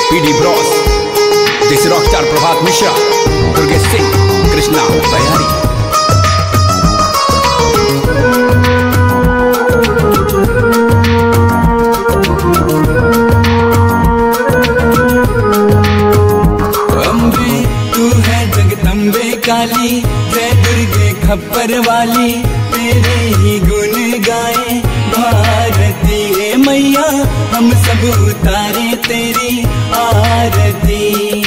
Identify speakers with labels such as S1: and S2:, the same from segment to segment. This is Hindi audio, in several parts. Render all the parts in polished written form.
S1: PD bros, Desi rock star Prabhat Mishra, Durgesh Singh, Krishna Bayari.
S2: Ambe तू है जगदम्बे काली, जय दुर्गे खप्पर वाली, तेरे ही गुण गाए भारती है मैया, हम सब उतारे तेरी आरती।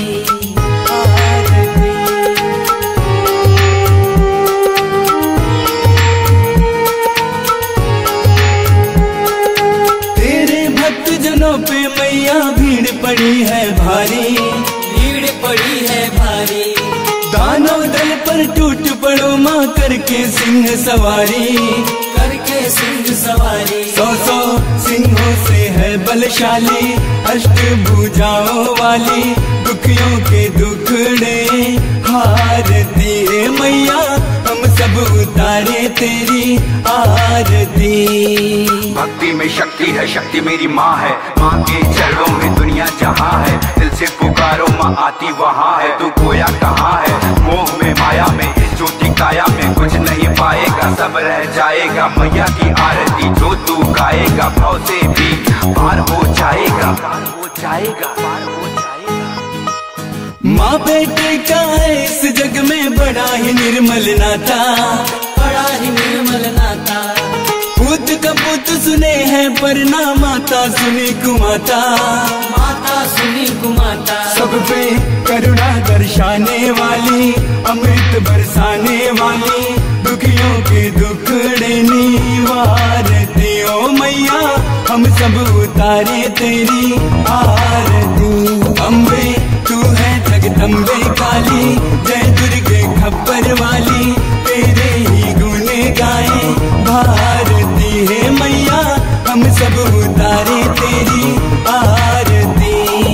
S2: तेरे भक्त जनों पे मैया भीड़ पड़ी है भारी, भीड़ पड़ी है भारी। दानव दल पर टूट पड़ो माँ, करके सिंह सवारी, करके सिंह सवारी। 100 सिंहों से है बलशाली, अष्टभुजाओं वाली, दुखियों के दुखड़े हारती है मैया, हम सब उतारे तेरी आरती।
S3: भक्ति में शक्ति है, शक्ति मेरी माँ है, माँ के चरणों में दुनिया जहाँ है, दिल से पुकारो माँ आती वहाँ है। तू खोया कहाँ है, मोह में माया में, इस झूठी काया में कुछ नहीं पाएगा, सब रह जाएगा। मैया की आरती जो तू गाएगा, भाव से भी पार हो जाएगा, पार हो जाएगा, पार हो जाएगा।
S2: माँ बेटे का है इस जग में बड़ा ही निर्मल नाता, बड़ा ही निर्मल नाता। पूत का पुत सुने हैं पर ना माता सुनी कुमाता, माता सुनी कुमाता। सब पे करुणा दर्शाने वाली, अमृत बरसाने वाली, दुखियों के दुखड़े निवारती ओ मैया, हम सब उतारे तेरी आरती। अम्बे तू है जगदम्बे काली, जय दुर्गे खप्पर वाली, तेरे ही गुण गाए भारती है मैया, हम सब उतारे तेरी आरती।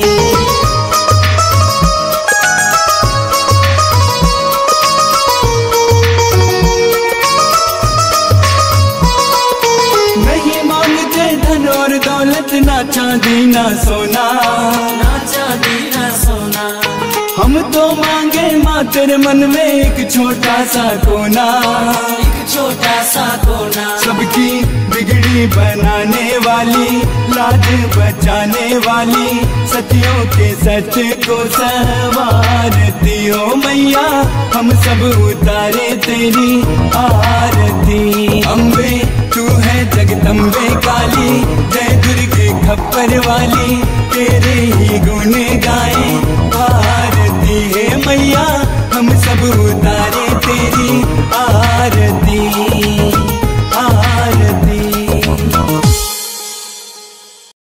S2: नहीं मांगते धन और दौलत, ना चांदी ना सोना, ना चांदी ना सोना। हम तो मांगे माँ तेरे मन में एक छोटा सा कोना, एक छोटा सा कोना। सबकी बिगड़ी बनाने वाली, लाज बचाने वाली, सतियों के सच को संवारती हो मैया, हम सब उतारे तेरी आरती। अम्बे तू है जगदम्बे काली, जय दुर्गे खप्पर वाली, तेरे ही गुण गाए भारती है मैया,